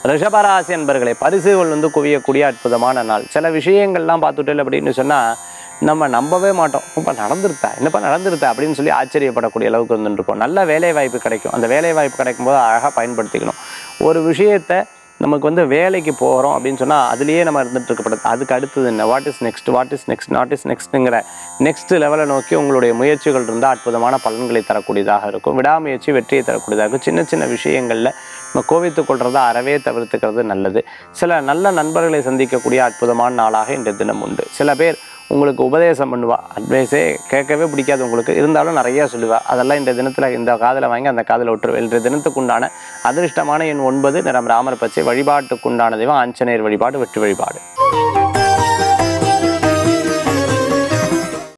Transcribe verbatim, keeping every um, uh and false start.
ரிஷபராசி என்பர்களே, பரிசுகள் வந்து குவியக்கூடிய அற்புதமான நாள். சில விஷயங்கள்லாம் பார்த்துட்டு அப்படின்னு சொன்னால் நம்ம நம்பவே மாட்டோம். இப்போ நடந்துருத்தா என்னப்பா நடந்துருத்தா அப்படின்னு சொல்லி ஆச்சரியப்படக்கூடிய அளவுக்கு வந்துட்டுருக்கோம். நல்ல வேலை வாய்ப்பு கிடைக்கும். அந்த வேலை வாய்ப்பு கிடைக்கும் போது அழகாக பயன்படுத்திக்கணும். ஒரு விஷயத்தை நமக்கு வந்து வேலைக்கு போகிறோம் அப்படின்னு சொன்னால் அதுலேயே நம்ம இருந்துகிட்டு இருக்கப்படுது. அதுக்கு அடுத்தது என்ன, what is next, what is next, not is நெக்ஸ்ட்டுங்கிற நெக்ஸ்ட் லெவலை நோக்கி உங்களுடைய முயற்சிகள் இருந்தால் அற்புதமான பலன்களை தரக்கூடியதாக இருக்கும். விடாமுயற்சி வெற்றியை தரக்கூடியதாக இருக்கும். சின்ன சின்ன விஷயங்களில் நம்ம கோவித்து கொள்றதை அறவே தவிர்த்துக்கிறது நல்லது. சில நல்ல நண்பர்களை சந்திக்கக்கூடிய அற்புதமான நாளாக இன்றைய தினம் உண்டு. சில பேர் உங்களுக்கு உபதேசம் பண்ணுவா, அட்வைஸே கேட்கவே பிடிக்காது உங்களுக்கு, இருந்தாலும் நிறையா சொல்லுவாள். அதெல்லாம் இந்த தினத்தில் இந்த காதில் வாங்கி அந்த காதில் விட்டுருவேன். இன்றைய தினத்துக்கு உண்டான அதிர்ஷ்டமான எண் ஒன்பது, நிறம் ராமர் பச்சை. வழிபாட்டுக்குண்டான தெய்வம் ஆஞ்சநேயர் வழிபாடு, வெற்றி வழிபாடு.